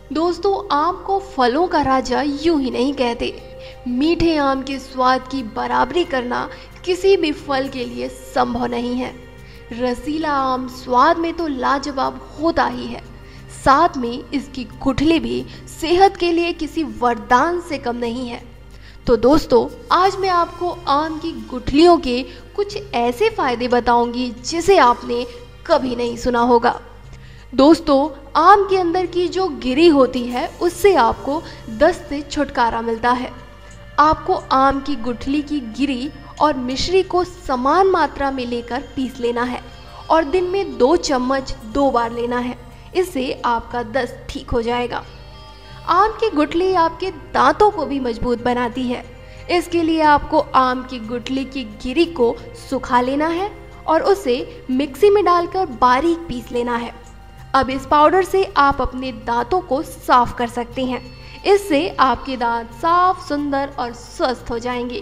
दोस्तों, आम को फलों का राजा यूं ही नहीं कहते। मीठे आम के स्वाद की बराबरी करना किसी भी फल के लिए संभव नहीं है। रसीला आम स्वाद में तो लाजवाब होता ही है, साथ में इसकी गुठली भी सेहत के लिए किसी वरदान से कम नहीं है। तो दोस्तों, आज मैं आपको आम की गुठलियों के कुछ ऐसे फायदे बताऊंगी जिसे आपने कभी नहीं सुना होगा। दोस्तों, आम के अंदर की जो गिरी होती है उससे आपको दस्त से छुटकारा मिलता है। आपको आम की गुठली की गिरी और मिश्री को समान मात्रा में लेकर पीस लेना है और दिन में 2 चम्मच 2 बार लेना है। इससे आपका दस्त ठीक हो जाएगा। आम की गुठली आपके दांतों को भी मजबूत बनाती है। इसके लिए आपको आम की गुठली की गिरी को सुखा लेना है और उसे मिक्सी में डालकर बारीक पीस लेना है। अब इस पाउडर से आप अपने दांतों को साफ कर सकते हैं। इससे आपके दांत साफ, सुंदर और स्वस्थ हो जाएंगे।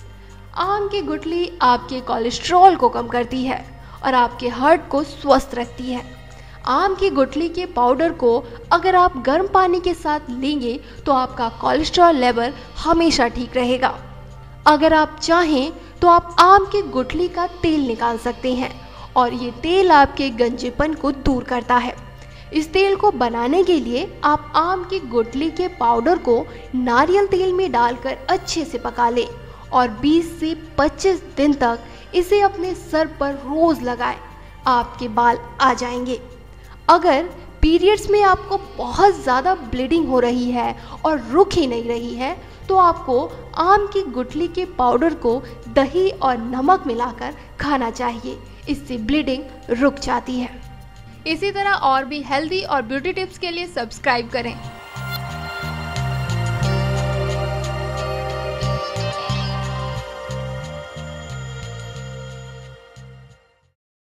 आम की गुठली आपके कोलेस्ट्रॉल को कम करती है और आपके हार्ट को स्वस्थ रखती है। आम की गुठली के पाउडर को अगर आप गर्म पानी के साथ लेंगे तो आपका कोलेस्ट्रॉल लेवल हमेशा ठीक रहेगा। अगर आप चाहें तो आप आम की गुठली का तेल निकाल सकते हैं और ये तेल आपके गंजेपन को दूर करता है। इस तेल को बनाने के लिए आप आम की गुठली के पाउडर को नारियल तेल में डालकर अच्छे से पका लें और 20 से 25 दिन तक इसे अपने सर पर रोज लगाएं। आपके बाल आ जाएंगे। अगर पीरियड्स में आपको बहुत ज़्यादा ब्लीडिंग हो रही है और रुक ही नहीं रही है तो आपको आम की गुठली के पाउडर को दही और नमक मिलाकर खाना चाहिए। इससे ब्लीडिंग रुक जाती है। इसी तरह और भी हेल्दी और ब्यूटी टिप्स के लिए सब्सक्राइब करें।